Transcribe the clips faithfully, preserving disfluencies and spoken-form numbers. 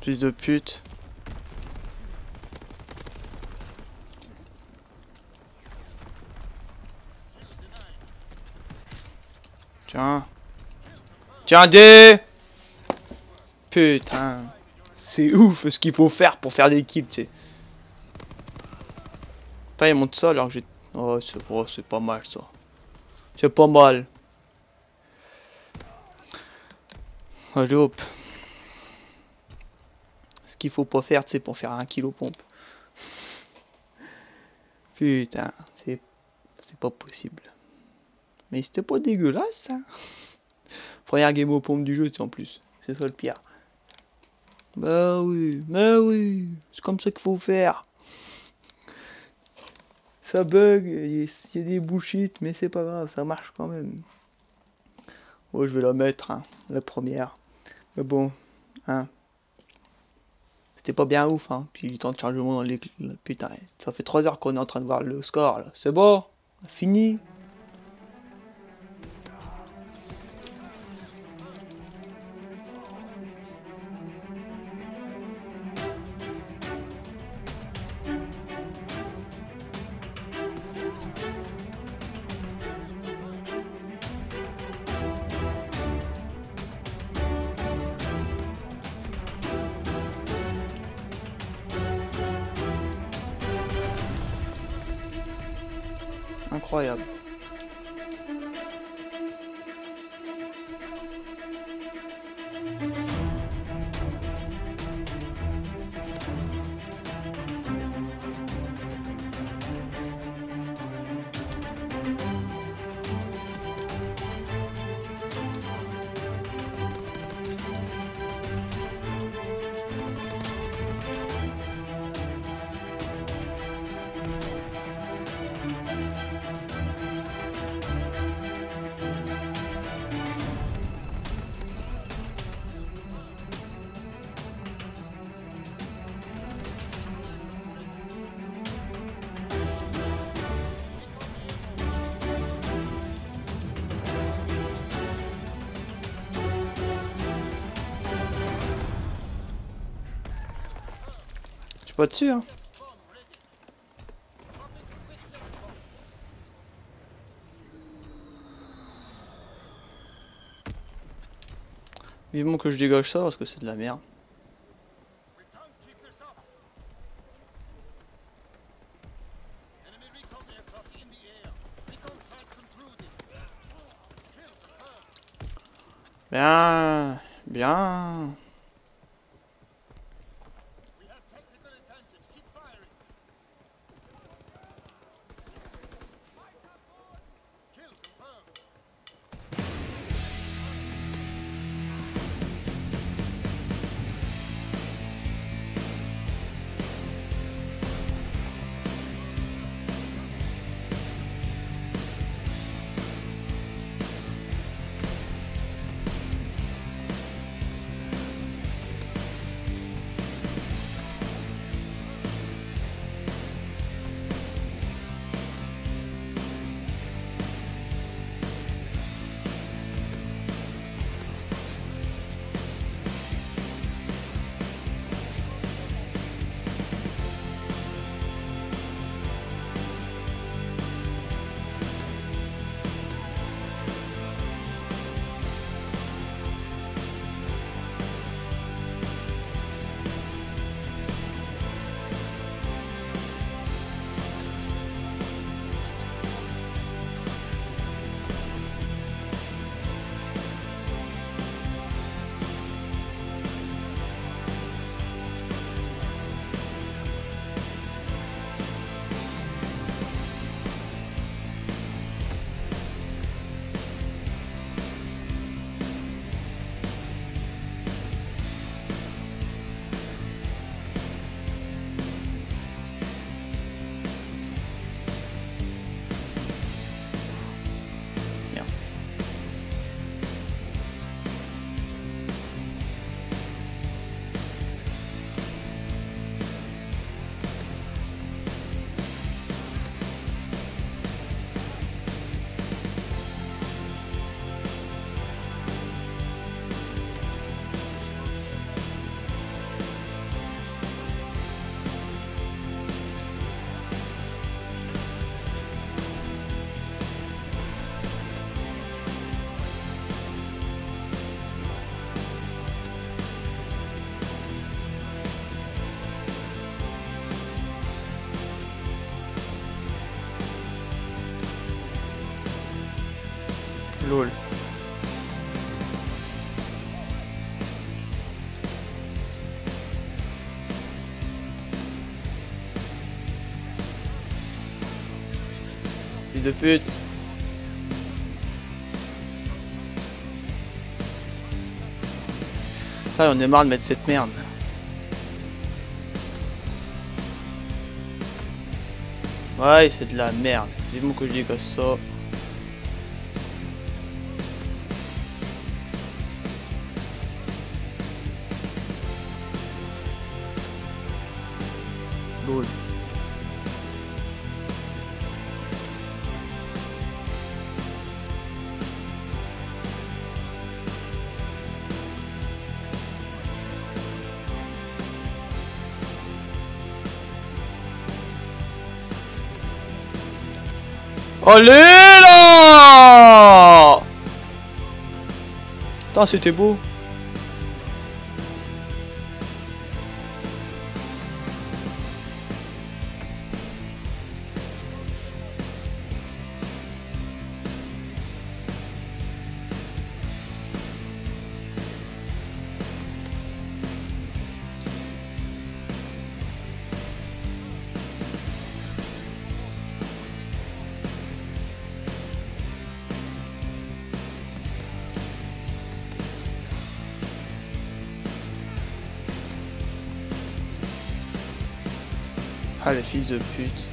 Fils de pute. Tiens. Tiens, D. Putain. C'est ouf ce qu'il faut faire pour faire des kills, tu sais. Putain, il monte ça alors que j'ai... Oh, c'est oh, c'est pas mal, ça. C'est pas mal. Allez, hop. Ce qu'il faut pas faire, c'est pour faire un kilo pompe. Putain, c'est... C'est pas possible. Mais c'était pas dégueulasse, ça. Première game aux pompes du jeu, tu sais, en plus. C'est ça le pire. Bah oui, bah oui. C'est comme ça qu'il faut faire. Ça bug, il y a des bullshit, mais c'est pas grave, ça marche quand même. Oh, je vais la mettre, hein, la première. Mais bon, hein. C'était pas bien ouf, hein. Puis le temps de chargement dans les... Putain, ça fait trois heures qu'on est en train de voir le score, là. C'est bon, fini. Incroyable. Je suis pas dessus, hein. Vivement que je dégage ça parce que c'est de la merde. Bien, bien. Lol. Fils de pute. Putain, on est marre de mettre cette merde. Ouais, c'est de la merde. Vivement que je dis comme ça. Lol. Allez là! Putain, c'était beau. Ah, les fils de pute.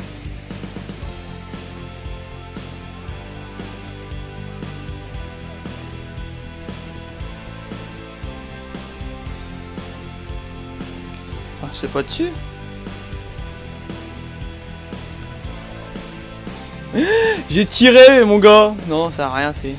Attends, c'est pas dessus? J'ai tiré, mon gars! Non, ça a rien fait.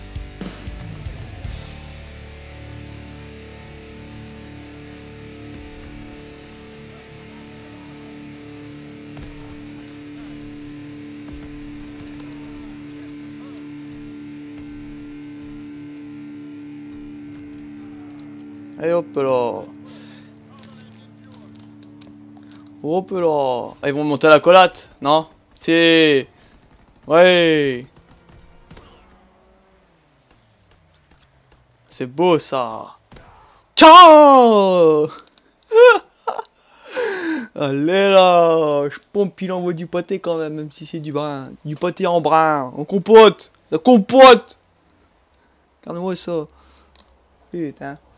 Allez hop là. Hop là. Ah, ils vont monter à la collate, non? C'est... Ouais. C'est beau ça. Ciao. Allez là. Je pompe, il envoie du pâté quand même, même si c'est du brin. Du pâté en brin. En compote. La compote. Regarde-moi ça. Putain.